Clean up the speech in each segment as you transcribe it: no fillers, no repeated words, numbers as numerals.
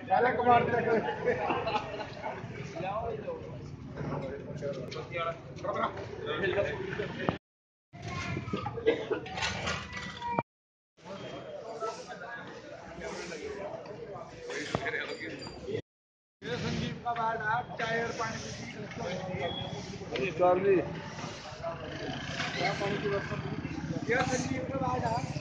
संजीव का बाद आप चाय और पानी की संजीव का बाद आप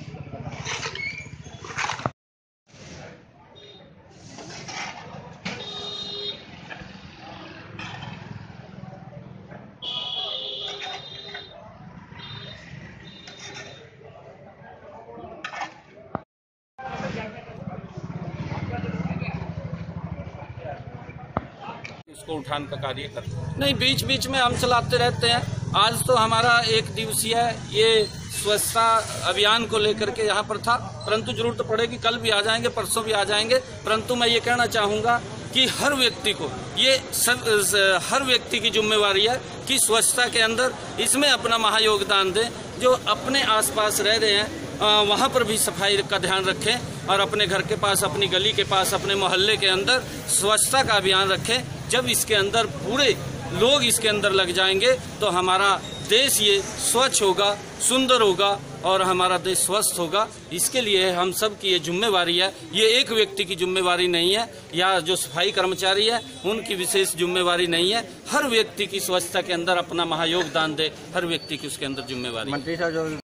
उसको उठान का कार्य करते हैं। नहीं, बीच बीच में हम चलाते रहते हैं। आज तो हमारा एक दिवसीय ये स्वच्छता अभियान को लेकर के यहाँ पर था, परंतु जरूरत पड़ेगी कल भी आ जाएंगे, परसों भी आ जाएंगे। परंतु मैं ये कहना चाहूँगा कि हर व्यक्ति को हर व्यक्ति की जिम्मेवारी है कि स्वच्छता के अंदर इसमें अपना महायोगदान दें। जो अपने आसपास रह रहे हैं वहाँ पर भी सफाई का ध्यान रखें और अपने घर के पास, अपनी गली के पास, अपने मोहल्ले के अंदर स्वच्छता का अभियान रखें। जब इसके अंदर पूरे लोग इसके अंदर लग जाएंगे तो हमारा देश ये स्वच्छ होगा, सुंदर होगा और हमारा देश स्वस्थ होगा। इसके लिए हम सब की ये जिम्मेवारी है। ये एक व्यक्ति की जिम्मेवारी नहीं है या जो सफाई कर्मचारी है उनकी विशेष जिम्मेवारी नहीं है। हर व्यक्ति की स्वच्छता के अंदर अपना महायोगदान दे, हर व्यक्ति की उसके अंदर जिम्मेवारी।